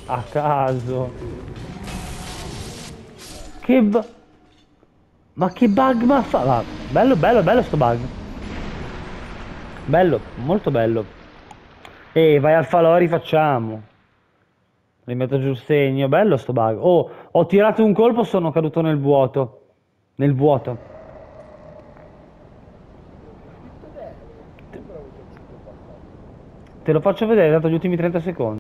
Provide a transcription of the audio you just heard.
A caso. Che Ma che bug ma fa? Bello, bello, bello sto bug. Bello, molto bello. E vai al falò, rifacciamo. Rimetto giù il segno. Bello sto bug. Oh, ho tirato un colpo, sono caduto nel vuoto. Nel vuoto. Ho scritto bene, sembra avuto 5 passaggi. Te lo faccio vedere, dato gli ultimi 30 secondi.